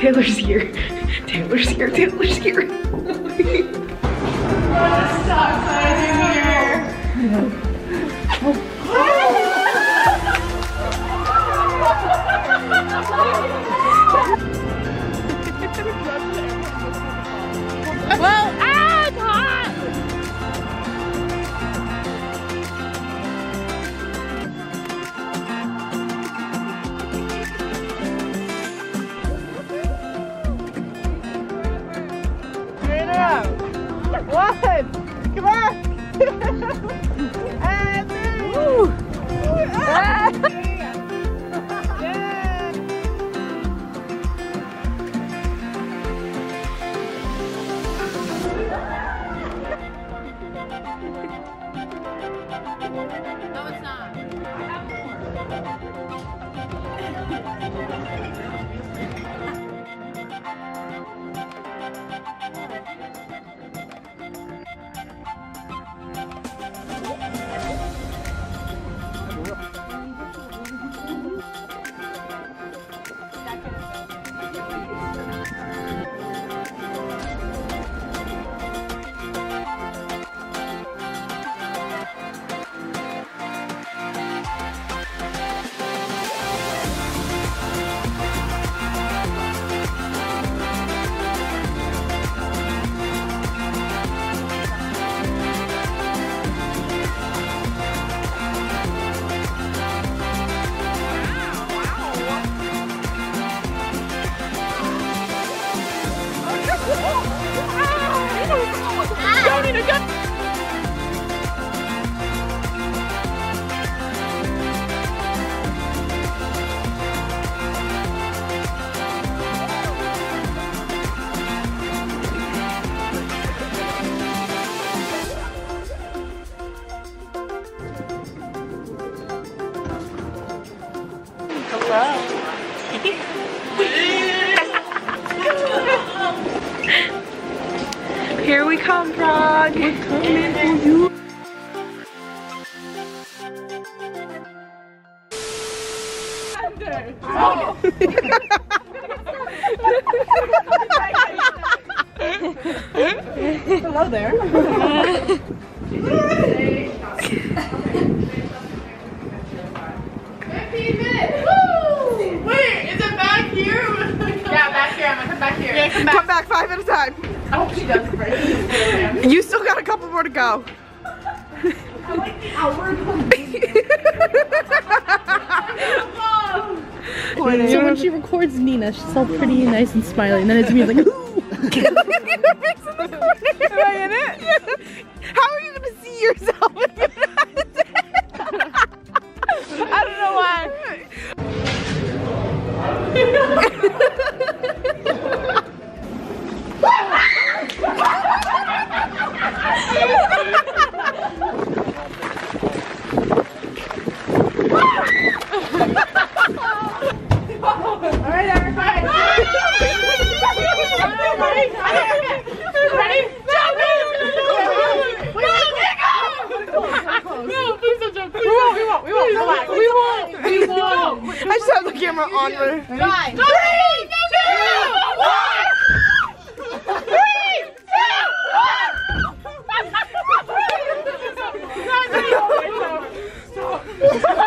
Taylor's here. Taylor's here. Taylor's here. Stop signing here. Well, it's hot. One! Come on! And woo! No, it's not. Here we come, Prague. We're coming for you. Oh. Hello there. 15 minutes. Woo! Wait, is it back here? Yeah, back here. I'm gonna come back here. Yeah, Come back 5 at a time. I hope she does first. You still got a couple more to go. I like the outward So when she records Nina, she's all pretty and nice and smiling, and then it's me like, ooh. Am I in it? Yeah. How are you gonna see yourself if you're not in it? I don't know why. Alright, everybody. Ready? Jump! No, please don't jump. We won't. Relax. We won't. I just have the camera on. Ready? 3, 2, 1! 3, 2, 1! Stop.